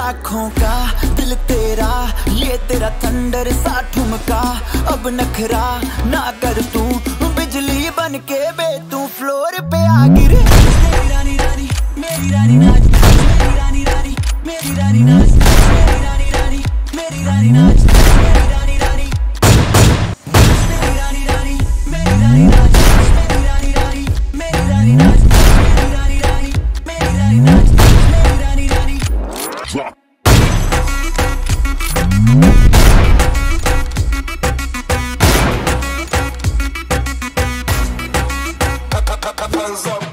लाखों का दिल तेरा, ये तेरा थंडर सा ठुमका। अब नखरा ना कर तू, बिजली बन के बे तू फ्लोर पे आ गिर। मेरी रानी रानी मेरी रानी नाच, मेरी रानी रानी मेरी रानी नाच, मेरी रानी रानी मेरी रानी नाच, मेरी रानी रानी मेरी रानी रानी मेरी रानी नाच, मेरी रानी रानी मेरी रानी नाच, मेरी रानी रानी मेरी रानी नाच, मेरी रानी रानी। Hands up.